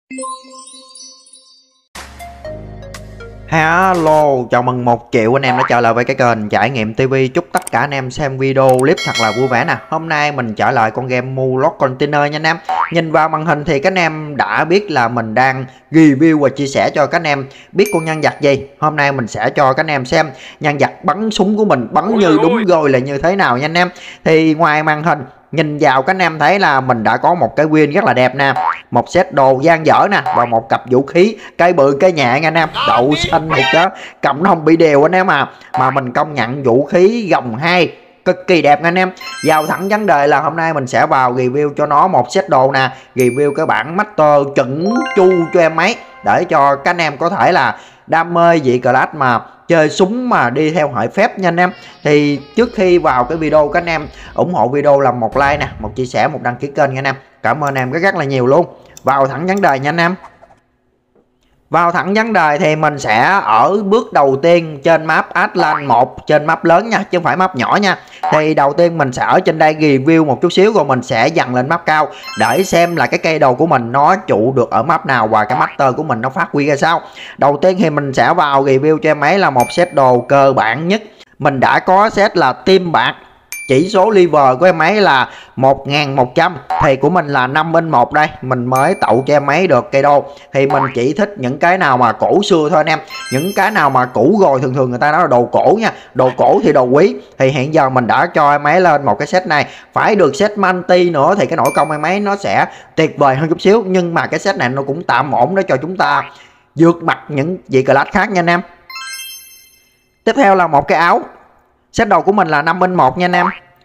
Hello, chào mừng 1 triệu anh em đã trở lại với cái kênh Trải Nghiệm TV. Chúc tất cả anh em xem video clip thật là vui vẻ nè. Hôm nay mình trở lại con game Mulot Container nha anh em. Nhìn vào màn hình thì các anh em đã biết là mình đang review và chia sẻ cho các anh em biết con nhân vật gì. Hôm nay mình sẽ cho các anh em xem nhân vật bắn súng của mình bắn như đúng rồi là như thế nào nha anh em. Thì ngoài màn hình nhìn vào các anh em thấy là mình đã có một cái win rất là đẹp nè, một set đồ gian dở nè, và một cặp vũ khí cái bự cái nhẹ nha anh em. Đậu xanh thiệt đó, cầm nó không bị đều anh em mà mình công nhận vũ khí gồng 2 cực kỳ đẹp nha anh em. Vào thẳng vấn đề là hôm nay mình sẽ vào review cho nó một set đồ nè, review cái bản master chuẩn chu cho em ấy, để cho các anh em có thể là đam mê vị class mà chơi súng mà đi theo hệ phép nha anh em. Thì trước khi vào cái video, các anh em ủng hộ video làm một like nè, một chia sẻ, một đăng ký kênh nha anh em. Cảm ơn em rất là nhiều luôn. Vào thẳng vấn đề nha anh em. Vào thẳng vấn đề thì mình sẽ ở bước đầu tiên trên map Atlan 1, trên map lớn nha, chứ không phải map nhỏ nha. Thì đầu tiên mình sẽ ở trên đây review một chút xíu, rồi mình sẽ dần lên map cao để xem là cái cây đồ của mình nó trụ được ở map nào và cái master của mình nó phát huy ra sao. Đầu tiên thì mình sẽ vào review cho em ấy là một set đồ cơ bản nhất. Mình đã có set là tim bạc, chỉ số liver của em ấy là 1100, thì của mình là 5/1 đây. Mình mới tậu cho em ấy được cây đô. Thì mình chỉ thích những cái nào mà cổ xưa thôi anh em. Những cái nào mà cũ rồi thường người ta nói là đồ cổ nha. Đồ cổ thì đồ quý. Thì hiện giờ mình đã cho em ấy lên một cái set này. Phải được set multi nữa thì cái nội công em ấy nó sẽ tuyệt vời hơn chút xíu. Nhưng mà cái set này nó cũng tạm ổn để cho chúng ta vượt mặt những vị class khác nha anh em. Tiếp theo là một cái áo. Set đồ của mình là 5/1 nha anh em.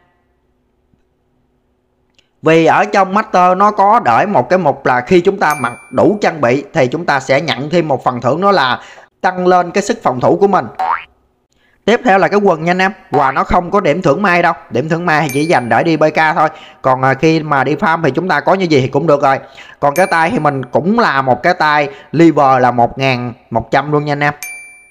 Vì ở trong master nó có đợi một cái mục là khi chúng ta mặc đủ trang bị thì chúng ta sẽ nhận thêm một phần thưởng, đó là tăng lên cái sức phòng thủ của mình. Tiếp theo là cái quần nha anh em. Và nó không có điểm thưởng mai đâu. Điểm thưởng mai thì chỉ dành để đi BK thôi. Còn khi mà đi farm thì chúng ta có như gì thì cũng được rồi. Còn cái tay thì mình cũng là một cái tay liver là 1100 luôn nha anh em.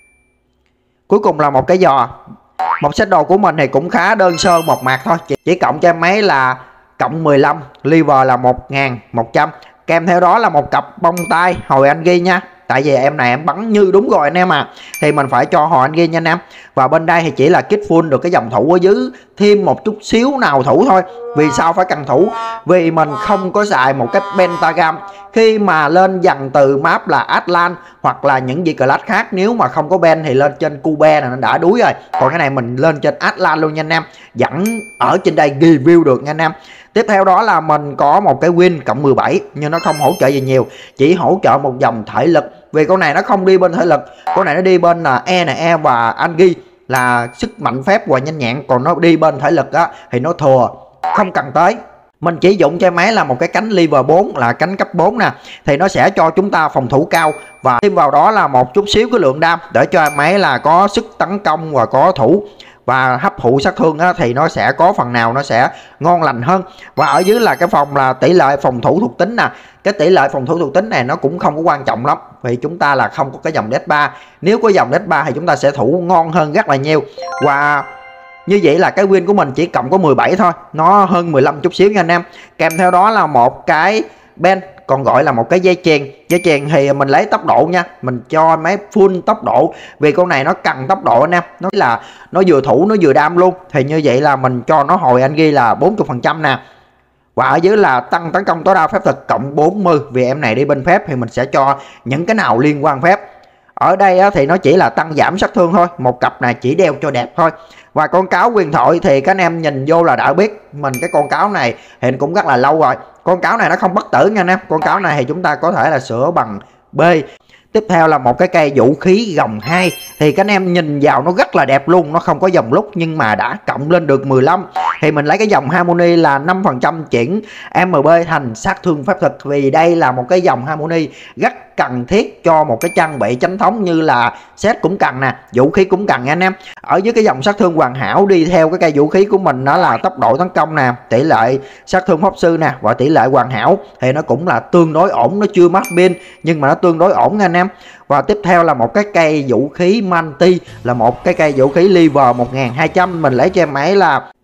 Cuối cùng là một cái giò. Một set đồ của mình thì cũng khá đơn sơ một mặt thôi. Chỉ cộng cho em ấy là cộng 15, liver là 1100. Kèm theo đó là một cặp bông tai hồi anh ghi nha. Tại vì em này em bắn như đúng rồi anh em thì mình phải cho hồi anh ghi nha anh em. Và bên đây thì chỉ là kit full được cái dòng thủ ở dưới, thêm một chút xíu nào thủ thôi. Vì sao phải cần thủ? Vì mình không có xài một cái pentagram. Khi mà lên dần từ map là Atlan hoặc là những vị class khác, nếu mà không có ben thì lên trên Cube là nó đã đuối rồi. Còn cái này mình lên trên Atlan luôn nha anh em. Vẫn ở trên đây review được nha anh em. Tiếp theo đó là mình có một cái win cộng 17, nhưng nó không hỗ trợ gì nhiều, chỉ hỗ trợ một dòng thể lực. Vì con này nó không đi bên thể lực, con này nó đi bên là E và Angi là sức mạnh phép và nhanh nhẹn. Còn nó đi bên thể lực á thì nó thừa, không cần tới. Mình chỉ dụng cho máy là một cái cánh liver 4 là cánh cấp 4 nè, thì nó sẽ cho chúng ta phòng thủ cao, và thêm vào đó là một chút xíu cái lượng đam để cho máy là có sức tấn công và có thủ và hấp thụ sát thương á, thì nó sẽ có phần nào nó sẽ ngon lành hơn. Và ở dưới là cái phòng là tỷ lệ phòng thủ thuộc tính nè. Cái tỷ lệ phòng thủ thuộc tính này nó cũng không có quan trọng lắm, vì chúng ta là không có cái dòng death 3. Nếu có dòng death 3 thì chúng ta sẽ thủ ngon hơn rất là nhiều. Và như vậy là cái win của mình chỉ cộng có 17 thôi, nó hơn 15 chút xíu nha anh em. Kèm theo đó là một cái ben, còn gọi là một cái dây chuyền. Dây chuyền thì mình lấy tốc độ nha, mình cho máy full tốc độ, vì con này nó cần tốc độ anh em. Nó là nó vừa thủ nó vừa đam luôn. Thì như vậy là mình cho nó hồi anh ghi là 40% nè. Và ở dưới là tăng tấn công tối đa phép thuật cộng 40, vì em này đi bên phép thì mình sẽ cho những cái nào liên quan phép. Ở đây á, thì nó chỉ là tăng giảm sát thương thôi, một cặp này chỉ đeo cho đẹp thôi. Và con cáo huyền thoại thì các anh em nhìn vô là đã biết mình cái con cáo này hiện cũng rất là lâu rồi. Con cáo này nó không bất tử nha anh em. Con cáo này thì chúng ta có thể là sửa bằng B. Tiếp theo là một cái cây vũ khí gồng 2, thì các anh em nhìn vào nó rất là đẹp luôn. Nó không có dòng lúc nhưng mà đã cộng lên được 15. Thì mình lấy cái dòng Harmony là 5% chuyển MB thành sát thương pháp thuật, vì đây là một cái dòng Harmony rất cần thiết cho một cái trang bị chánh thống như là set cũng cần nè, vũ khí cũng cần nha anh em. Ở dưới cái dòng sát thương hoàn hảo đi theo cái cây vũ khí của mình, đó là tốc độ tấn công nè, tỷ lệ sát thương pháp sư nè, và tỷ lệ hoàn hảo thì nó cũng là tương đối ổn. Nó chưa mắc pin nhưng mà nó tương đối ổn nha anh em. Và tiếp theo là một cái cây vũ khí Manti, là một cái cây vũ khí liver 1200. Mình lấy cho em ấy là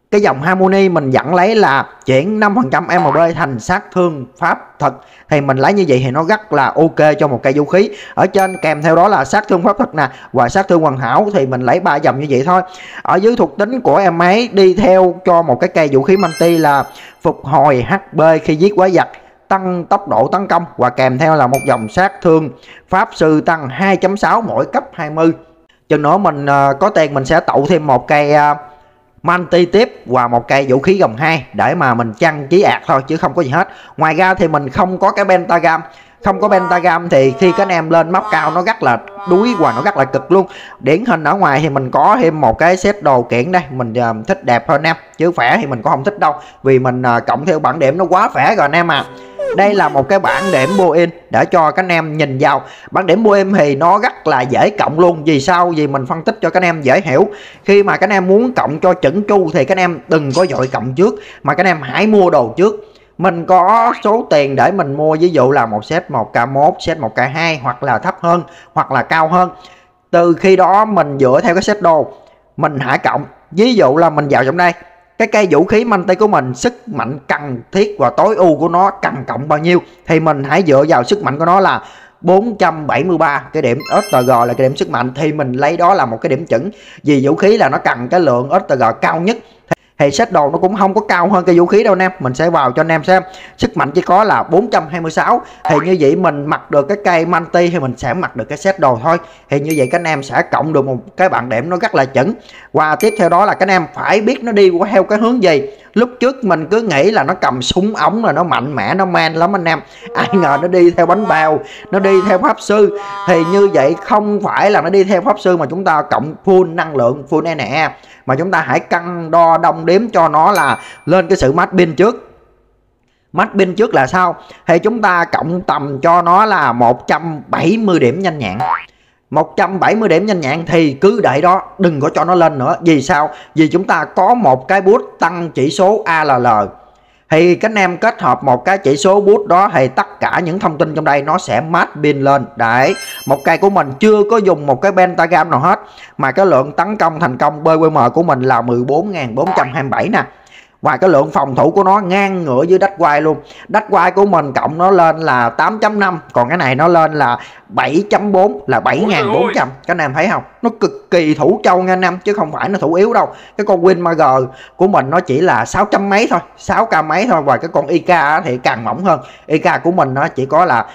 Cái dòng Harmony mình vẫn lấy là chuyển 5% MB thành sát thương pháp thuật, thì mình lấy như vậy thì nó rất là ok cho một cây vũ khí. Ở trên kèm theo đó là sát thương pháp thuật nè và sát thương hoàn hảo, thì mình lấy 3 dòng như vậy thôi. Ở dưới thuộc tính của em ấy đi theo cho một cái cây vũ khí multi là phục hồi HP khi giết quái vật, tăng tốc độ tấn công, và kèm theo là một dòng sát thương pháp sư tăng 2.6 mỗi cấp 20. Chừng nữa mình có tiền mình sẽ tậu thêm một cây multi tiếp và một cây vũ khí gồng 2 để mà mình trang trí ạt thôi chứ không có gì hết. Ngoài ra thì mình không có cái pentagram. Không có pentagram thì khi các anh em lên map cao nó rất là đuối và nó rất là cực luôn. Điển hình ở ngoài thì mình có thêm một cái set đồ kiện đây, mình thích đẹp hơn anh em, chứ khỏe thì mình cũng không thích đâu, vì mình cộng theo bảng điểm nó quá khỏe rồi anh em à. Đây là một cái bảng điểm Boeing để cho các anh em nhìn vào. Bảng điểm Boeing thì nó rất là dễ cộng luôn. Vì sao? Vì mình phân tích cho các anh em dễ hiểu. Khi mà các anh em muốn cộng cho chỉnh chu thì các anh em đừng có vội cộng trước, mà các anh em hãy mua đồ trước. Mình có số tiền để mình mua ví dụ là một set 1k1, set 1k2 hoặc là thấp hơn hoặc là cao hơn. Từ khi đó mình dựa theo cái set đồ mình hãy cộng. Ví dụ là mình vào trong đây, cái cây vũ khí multi của mình sức mạnh cần thiết và tối ưu của nó cần cộng bao nhiêu thì mình hãy dựa vào sức mạnh của nó là 473 cái điểm STG là cái điểm sức mạnh, thì mình lấy đó là một cái điểm chuẩn. Vì vũ khí là nó cần cái lượng STG cao nhất, thì set đồ nó cũng không có cao hơn cây vũ khí đâu anh em. Mình sẽ vào cho anh em xem, sức mạnh chỉ có là 426, thì như vậy mình mặc được cái cây multi thì mình sẽ mặc được cái set đồ thôi. Thì như vậy các anh em sẽ cộng được một cái bảng điểm nó rất là chuẩn. Và tiếp theo đó là các anh em phải biết nó đi theo cái hướng gì. Lúc trước mình cứ nghĩ là nó cầm súng ống là nó mạnh mẽ, nó man lắm anh em, ai ngờ nó đi theo bánh bèo, nó đi theo pháp sư. Thì như vậy không phải là nó đi theo pháp sư mà chúng ta cộng full năng lượng, full NE, mà chúng ta hãy cân đo đong đếm cho nó là lên cái sự mát pin trước. Mát pin trước là sao? Thì chúng ta cộng tầm cho nó là 170 điểm nhanh nhẹn. 170 điểm nhanh nhẹn thì cứ đợi đó, đừng có cho nó lên nữa. Vì sao? Vì chúng ta có một cái boost tăng chỉ số ALL. Thì các anh em kết hợp một cái chỉ số boost đó thì tất cả những thông tin trong đây nó sẽ mát pin lên. Đấy, một cây của mình chưa có dùng một cái pentagram nào hết, mà cái lượng tấn công thành công BWM của mình là 14.427 nè. Và cái lượng phòng thủ của nó ngang ngửa với Đách Quai luôn. Đách Quai của mình cộng nó lên là 8.5, còn cái này nó lên là 7.4 là 7.400. Các anh em thấy không? Nó cực kỳ thủ trâu nha anh em, chứ không phải nó thủ yếu đâu. Cái con Winmager của mình nó chỉ là 600 mấy thôi, 6k mấy thôi. Và cái con IK thì càng mỏng hơn. IK của mình nó chỉ có là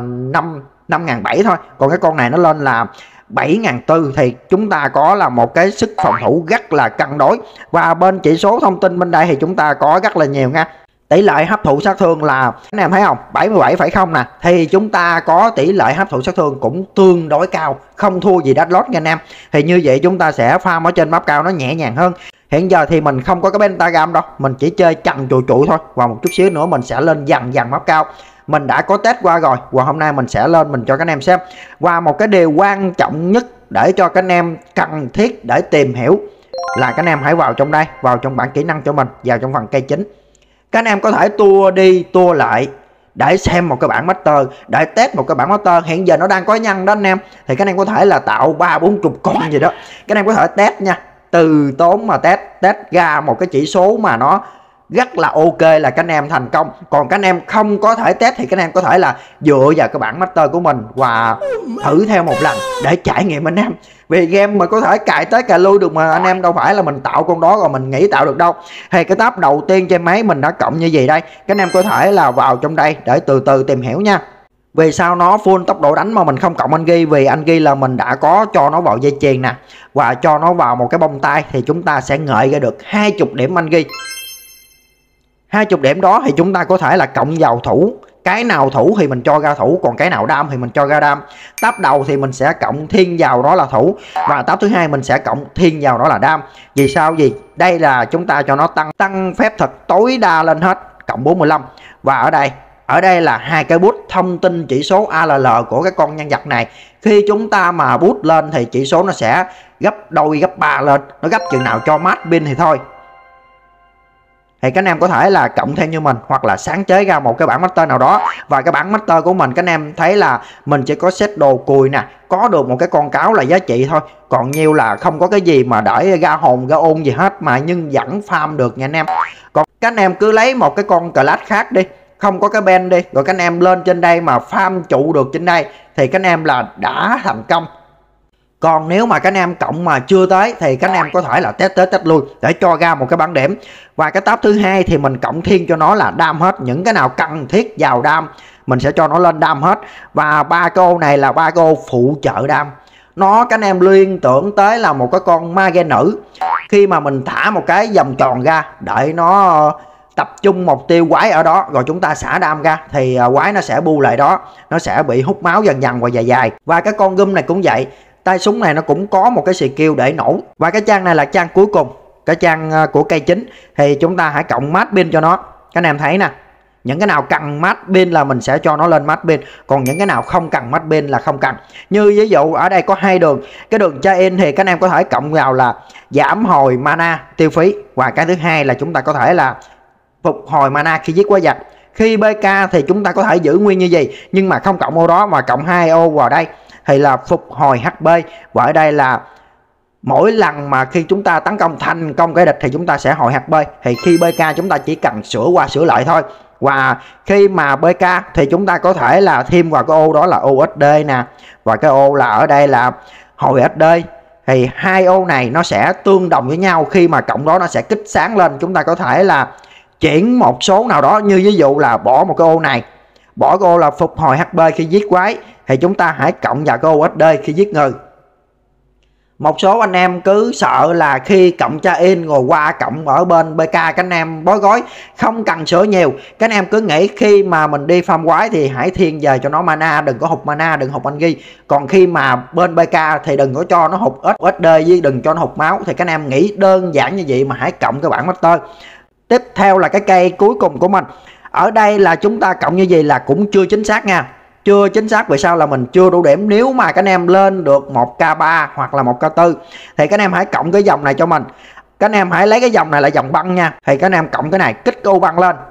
5.700 thôi. Còn cái con này nó lên là 7.400, thì chúng ta có là một cái sức phòng thủ rất là cân đối. Và bên chỉ số thông tin bên đây thì chúng ta có rất là nhiều nha. Tỷ lệ hấp thụ sát thương là anh em thấy không, 77,0 nè, thì chúng ta có tỷ lệ hấp thụ sát thương cũng tương đối cao, không thua gì Deadlock nha anh em. Thì như vậy chúng ta sẽ farm ở trên map cao nó nhẹ nhàng hơn. Hiện giờ thì mình không có cái pentagram đâu, mình chỉ chơi chằn chùi chụi thôi. Và một chút xíu nữa mình sẽ lên dần dần map cao. Mình đã có test qua rồi, và hôm nay mình sẽ lên mình cho các anh em xem. Và một cái điều quan trọng nhất để cho các anh em cần thiết để tìm hiểu là các anh em hãy vào trong đây, vào trong bảng kỹ năng cho mình, vào trong phần cây chính. Các anh em có thể tua đi tua lại để xem một cái bản master, để test một cái bản master. Hiện giờ nó đang có nhân đó anh em, thì các anh em có thể là tạo 30-40 con gì đó. Các anh em có thể test nha, từ tốn mà test ra một cái chỉ số mà nó rất là ok là các anh em thành công. Còn các anh em không có thể test thì các anh em có thể là dựa vào cái bản master của mình và thử theo một lần để trải nghiệm anh em. Vì game mà có thể cài tới cài lui được mà anh em, đâu phải là mình tạo con đó rồi mình nghĩ tạo được đâu. Thì cái tab đầu tiên trên máy mình đã cộng như vậy đây. Các anh em có thể là vào trong đây để từ từ tìm hiểu nha. Vì sao nó full tốc độ đánh mà mình không cộng anh ghi? Vì anh ghi là mình đã có cho nó vào dây chuyền nè, và cho nó vào một cái bông tai, thì chúng ta sẽ ngợi ra được 20 điểm anh ghi. 20 điểm đó thì chúng ta có thể là cộng vào thủ. Cái nào thủ thì mình cho ra thủ, còn cái nào đam thì mình cho ra đam. Tab đầu thì mình sẽ cộng thiên vào đó là thủ, và tab thứ hai mình sẽ cộng thiên vào đó là đam. Vì sao? Vì đây là chúng ta cho nó tăng phép thuật tối đa lên hết, cộng 45. Và ở đây là hai cái boost thông tin chỉ số ALL của cái con nhân vật này. Khi chúng ta mà boost lên thì chỉ số nó sẽ gấp đôi gấp 3 lên, nó gấp chừng nào cho mát pin thì thôi. thì các anh em có thể là cộng theo như mình, hoặc là sáng chế ra một cái bảng master nào đó. Và cái bảng master của mình các anh em thấy là mình chỉ có set đồ cùi nè, có được một cái con cáo là giá trị thôi, còn nhiều là không có cái gì mà đợi ra hồn ra ôn gì hết, mà nhưng vẫn farm được nha anh em. Còn các anh em cứ lấy một cái con class khác đi, không có cái ben đi, rồi các anh em lên trên đây mà farm trụ được trên đây thì các anh em là đã thành công. Còn nếu mà các anh em cộng mà chưa tới thì các anh em có thể là test tới test lui để cho ra một cái bảng điểm. Và cái tab thứ hai thì mình cộng thiên cho nó là đam hết, những cái nào cần thiết vào đam mình sẽ cho nó lên đam hết. Và ba cái ô này là ba cái ô phụ trợ đam. Nó các anh em liên tưởng tới là một cái con mage nữ, khi mà mình thả một cái vòng tròn ra đợi nó tập trung mục tiêu quái ở đó, rồi chúng ta xả đam ra thì quái nó sẽ bu lại đó, nó sẽ bị hút máu dần dần và dài dài. Và cái con gum này cũng vậy, tay súng này nó cũng có một cái skill để nổ. Và cái trang này là trang cuối cùng, cái trang của cây chính, thì chúng ta hãy cộng mát pin cho nó. Các anh em thấy nè, những cái nào cần mát pin là mình sẽ cho nó lên mát pin, còn những cái nào không cần mát pin là không cần. Như ví dụ ở đây có hai đường, cái đường chain thì các anh em có thể cộng vào là giảm hồi mana tiêu phí, và cái thứ hai là chúng ta có thể là phục hồi mana khi giết quái vật. Khi BK thì chúng ta có thể giữ nguyên như vậy, nhưng mà không cộng ô đó mà cộng 2 ô vào đây thì là phục hồi HP. Và ở đây là mỗi lần mà khi chúng ta tấn công thành công kẻ địch thì chúng ta sẽ hồi HP, thì khi BK chúng ta chỉ cần sửa qua sửa lại thôi. Và khi mà BK thì chúng ta có thể là thêm vào cái ô đó là USD nè, và cái ô là ở đây là hồi SD. Thì hai ô này nó sẽ tương đồng với nhau, khi mà cộng đó nó sẽ kích sáng lên. Chúng ta có thể là chuyển một số nào đó, như ví dụ là bỏ một cái ô này, bỏ cái ô là phục hồi HP khi giết quái, thì chúng ta hãy cộng vào cái USD khi giết người. Một số anh em cứ sợ là khi cộng cha in rồi qua cộng ở bên BK các anh em bói gói, không cần sửa nhiều. Các anh em cứ nghĩ khi mà mình đi farm quái thì hãy thiên về cho nó mana, đừng có hụt mana, đừng hụt anh ghi. Còn khi mà bên BK thì đừng có cho nó hụt SD với đừng cho nó hụt máu. Thì các anh em nghĩ đơn giản như vậy mà hãy cộng cái bảng master. Tiếp theo là cái cây cuối cùng của mình. Ở đây là chúng ta cộng như vậy là cũng chưa chính xác nha. Chưa chính xác vì sao là mình chưa đủ điểm. Nếu mà các anh em lên được 1k3 hoặc là 1k4 thì các anh em hãy cộng cái dòng này cho mình. Các anh em hãy lấy cái dòng này là dòng băng nha. Thì các anh em cộng cái này, kích cái ô băng lên,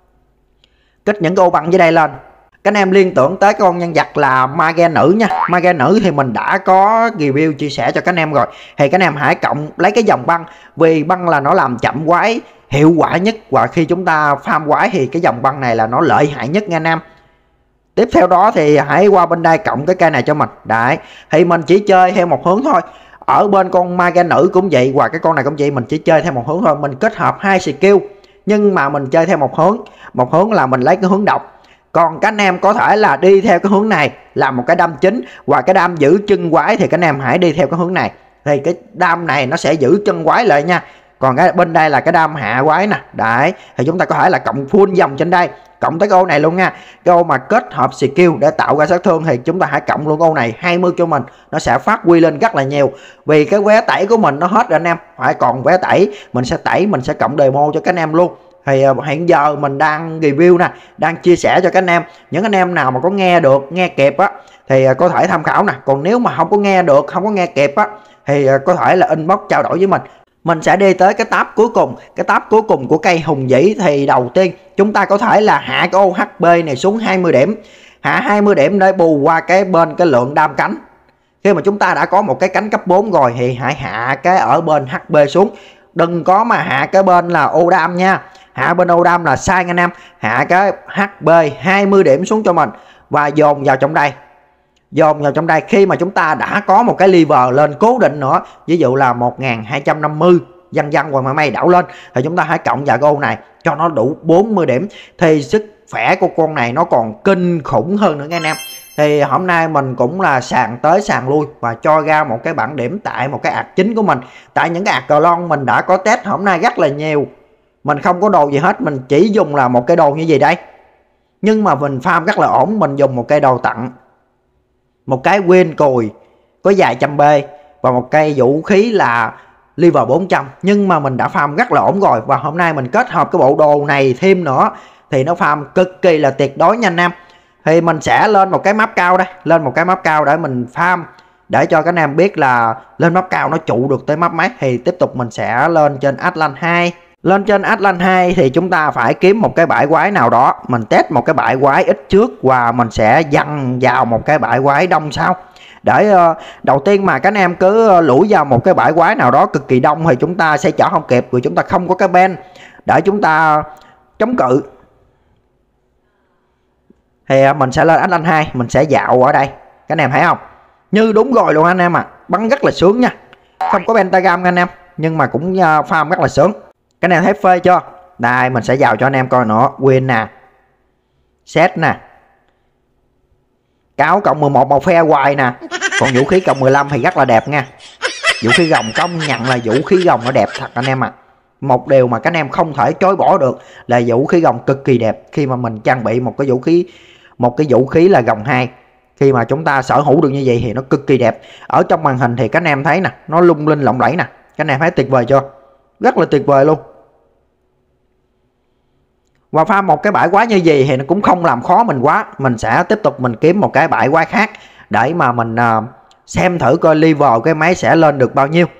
kích những cái ô băng dưới đây lên. Các anh em liên tưởng tới con nhân vật là mage nữ nha. Mage nữ thì mình đã có review chia sẻ cho các anh em rồi. Thì các anh em hãy cộng lấy cái dòng băng, vì băng là nó làm chậm quái hiệu quả nhất, và khi chúng ta farm quái thì cái dòng băng này là nó lợi hại nhất nha anh em. Tiếp theo đó thì hãy qua bên đây cộng cái cây này cho mình. Đấy, thì mình chỉ chơi theo một hướng thôi. Ở bên con mage nữ cũng vậy, và cái con này cũng vậy, mình chỉ chơi theo một hướng thôi. Mình kết hợp hai skill, nhưng mà mình chơi theo một hướng. Một hướng là mình lấy cái hướng độc. Còn các anh em có thể là đi theo cái hướng này làm một cái đam chính, và cái đam giữ chân quái thì các anh em hãy đi theo cái hướng này. Thì cái đam này nó sẽ giữ chân quái lại nha. Còn cái bên đây là cái đam hạ quái nè. Đấy, thì chúng ta có thể là cộng full dòng trên đây, cộng tới cái ô này luôn nha. Cái ô mà kết hợp skill để tạo ra sát thương thì chúng ta hãy cộng luôn ô này 20 cho mình, nó sẽ phát huy lên rất là nhiều. Vì cái vé tẩy của mình nó hết rồi anh em, phải còn vé tẩy mình sẽ cộng demo cho các anh em luôn. Thì hiện giờ mình đang review nè, đang chia sẻ cho các anh em. Những anh em nào mà có nghe được, nghe kịp á thì có thể tham khảo nè. Còn nếu mà không có nghe được, không có nghe kịp á thì có thể là inbox trao đổi với mình. Mình sẽ đi tới cái tab cuối cùng. Cái tab cuối cùng của cây hùng vĩ thì đầu tiên chúng ta có thể là hạ cái ô HP này xuống 20 điểm. Hạ 20 điểm để bù qua cái bên cái lượng đam cánh. Khi mà chúng ta đã có một cái cánh cấp 4 rồi thì hãy hạ cái ở bên HP xuống. Đừng có mà hạ cái bên là ô đam nha. Hạ bên ô đam là sai anh em. Hạ cái HP 20 điểm xuống cho mình và dồn vào trong đây. Dồn vào trong đây. Khi mà chúng ta đã có một cái lever lên cố định nữa, ví dụ là 1250 dần rồi mà may đảo lên, thì chúng ta hãy cộng vào cái ô này cho nó đủ 40 điểm. Thì sức khỏe của con này nó còn kinh khủng hơn nữa nha anh em. Thì hôm nay mình cũng là sàn tới sàn lui và cho ra một cái bảng điểm tại một cái ạc chính của mình. Tại những cái ạc cờ lon mình đã có test hôm nay rất là nhiều. Mình không có đồ gì hết, mình chỉ dùng là một cái đồ như gì đây. Nhưng mà mình farm rất là ổn, mình dùng một cây đồ tặng, một cái win cùi có vài trăm B và một cây vũ khí là level 400. Nhưng mà mình đã farm rất là ổn rồi. Và hôm nay mình kết hợp cái bộ đồ này thêm nữa thì nó farm cực kỳ là tuyệt đối nha anh em. Thì mình sẽ lên một cái map cao đây, lên một cái map cao để mình farm, để cho các anh em biết là lên map cao nó trụ được tới map mấy. Thì tiếp tục mình sẽ lên trên Atlant 2. Lên trên Atlan 2 thì chúng ta phải kiếm một cái bãi quái nào đó. Mình test một cái bãi quái ít trước và mình sẽ dằn vào một cái bãi quái đông sau. Để đầu tiên mà các anh em cứ lủi vào một cái bãi quái nào đó cực kỳ đông thì chúng ta sẽ chở không kịp, vì chúng ta không có cái ben để chúng ta chống cự. Thì mình sẽ lên Atlan 2, mình sẽ dạo ở đây. Các anh em thấy không? Như đúng rồi luôn anh em à. Bắn rất là sướng nha. Không có pentagram anh em, nhưng mà cũng farm rất là sướng. Các anh em thấy phê chưa? Đây mình sẽ vào cho anh em coi nữa. Win nè, set nè, cáo cộng 11 một phe hoài nè. Còn vũ khí cộng 15 thì rất là đẹp nha. Vũ khí gồng công nhận là vũ khí gồng nó đẹp thật anh em ạ. Một điều mà các anh em không thể chối bỏ được là vũ khí gồng cực kỳ đẹp. Khi mà mình trang bị một cái vũ khí là gồng 2, khi mà chúng ta sở hữu được như vậy thì nó cực kỳ đẹp. Ở trong màn hình thì các anh em thấy nè, nó lung linh lộng lẫy nè. Các anh em thấy tuyệt vời chưa? Rất là tuyệt vời luôn. Và farm một cái bãi quái như vậy thì nó cũng không làm khó mình quá. Mình sẽ tiếp tục mình kiếm một cái bãi quái khác để mà mình xem thử coi level cái máy sẽ lên được bao nhiêu.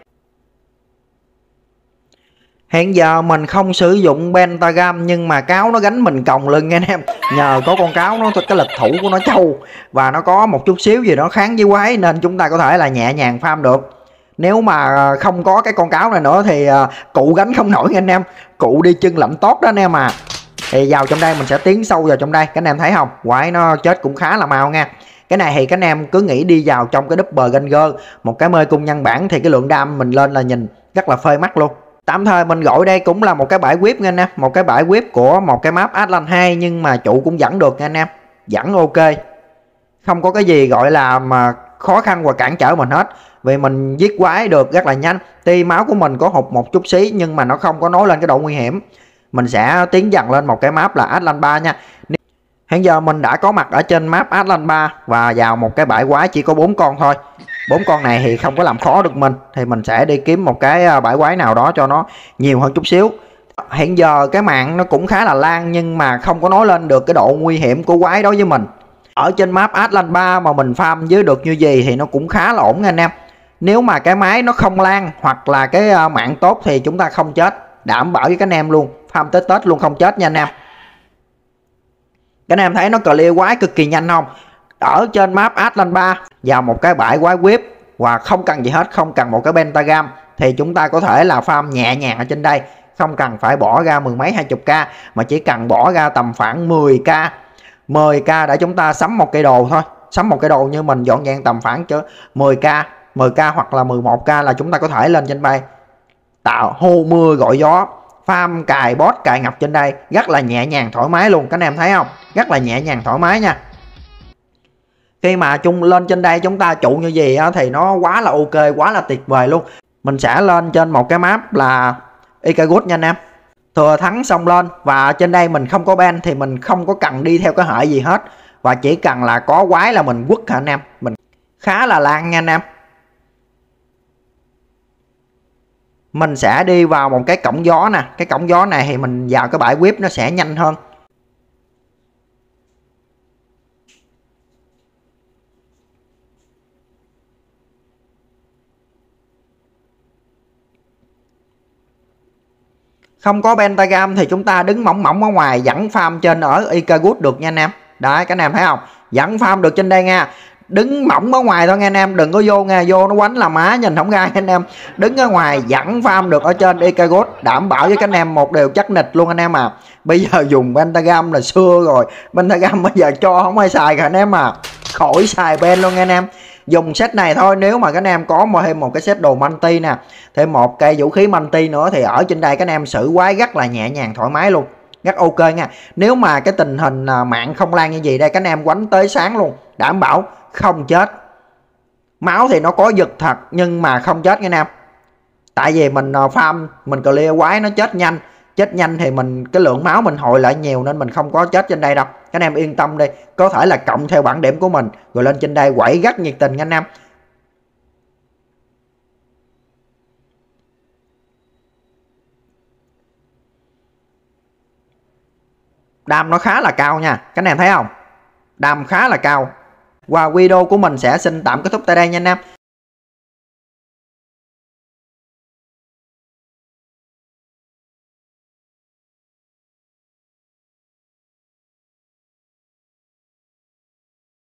Hiện giờ mình không sử dụng pentagram nhưng mà cáo nó gánh mình còng lưng nha anh em. Nhờ có con cáo nó cái lực thủ của nó trâu và nó có một chút xíu gì đó kháng với quái nên chúng ta có thể là nhẹ nhàng farm được. Nếu mà không có cái con cáo này nữa thì cụ gánh không nổi nha anh em. Cụ đi chân lạnh tốt đó anh em à. Thì vào trong đây mình sẽ tiến sâu vào trong đây. Các anh em thấy không? Quái nó chết cũng khá là mau nha. Cái này thì các anh em cứ nghĩ đi vào trong cái double ganger, một cái mê cung nhân bản thì cái lượng đam mình lên là nhìn rất là phê mắt luôn. Tạm thời mình gọi đây cũng là một cái bãi whip nha anh em. Một cái bãi whip của một cái map Atlan 2 nhưng mà trụ cũng dẫn được nha anh em. Dẫn ok. Không có cái gì gọi là mà khó khăn và cản trở mình hết. Vì mình giết quái được rất là nhanh. Tuy máu của mình có hụt một chút xí nhưng mà nó không có nói lên cái độ nguy hiểm. Mình sẽ tiến dần lên một cái map là Atlan 3 nha. Hiện giờ mình đã có mặt ở trên map Atlan 3 và vào một cái bãi quái chỉ có 4 con thôi. 4 con này thì không có làm khó được mình. Thì mình sẽ đi kiếm một cái bãi quái nào đó cho nó nhiều hơn chút xíu. Hiện giờ cái mạng nó cũng khá là lan nhưng mà không có nói lên được cái độ nguy hiểm của quái đối với mình. Ở trên map Atlan 3 mà mình farm dưới được như gì thì nó cũng khá là ổn nha anh em. Nếu mà cái máy nó không lan hoặc là cái mạng tốt thì chúng ta không chết. Đảm bảo với các anh em luôn. Farm tới Tết luôn không chết nha anh em. Các anh em thấy nó clear quái cực kỳ nhanh không? Ở trên map Atlan 3 vào một cái bãi quái whip và không cần gì hết, không cần một cái pentagram thì chúng ta có thể là farm nhẹ nhàng ở trên đây. Không cần phải bỏ ra mười mấy 20k mà chỉ cần bỏ ra tầm khoảng 10k 10k để chúng ta sắm một cây đồ thôi. Sắm một cây đồ như mình dọn dàng tầm khoảng 10k hoặc là 11k là chúng ta có thể lên trên bay tạo hô mưa gọi gió, farm cài boss cài ngập trên đây rất là nhẹ nhàng thoải mái luôn. Các anh em thấy không? Rất là nhẹ nhàng thoải mái nha. Khi mà chung lên trên đây chúng ta trụ như gì á, thì nó quá là ok, quá là tuyệt vời luôn. Mình sẽ lên trên một cái map là Icarus nha anh em. Thừa thắng xong lên và trên đây mình không có ban thì mình không có cần đi theo cái hệ gì hết. Và chỉ cần là có quái là mình quất hả anh em. Mình khá là lan nha anh em. Mình sẽ đi vào một cái cổng gió nè. Cái cổng gió này thì mình vào cái bãi whip nó sẽ nhanh hơn. Không có pentagram thì chúng ta đứng mỏng mỏng ở ngoài vẫn farm trên ở Icarus được nha anh em. Đấy các anh em thấy không? Vẫn farm được trên đây nha. Đứng mỏng ở ngoài thôi nha anh em, đừng có vô nha, vô nó quánh là má nhìn không ra anh em. Đứng ở ngoài vẫn farm được ở trên Icarus, đảm bảo với các anh em một điều chắc nịch luôn anh em à. Bây giờ dùng pentagram là xưa rồi, pentagram bây giờ cho không ai xài cả anh em à. Khỏi xài pen luôn nha anh em. Dùng set này thôi. Nếu mà các anh em có thêm một cái set đồ multi nè, thêm một cây vũ khí multi nữa thì ở trên đây các anh em xử quái rất là nhẹ nhàng thoải mái luôn, rất ok nha. Nếu mà cái tình hình mạng không lan như vậy đây, các anh em quánh tới sáng luôn, đảm bảo không chết. Máu thì nó có giật thật nhưng mà không chết nha anh em. Tại vì mình farm mình clear quái nó chết nhanh. Chết nhanh thì mình cái lượng máu mình hồi lại nhiều nên mình không có chết trên đây đâu. Các anh em yên tâm đi. Có thể là cộng theo bảng điểm của mình rồi lên trên đây quẩy rất nhiệt tình nha anh em. Đam nó khá là cao nha. Các anh em thấy không? Đam khá là cao. Và video của mình sẽ xin tạm kết thúc tại đây nha anh em.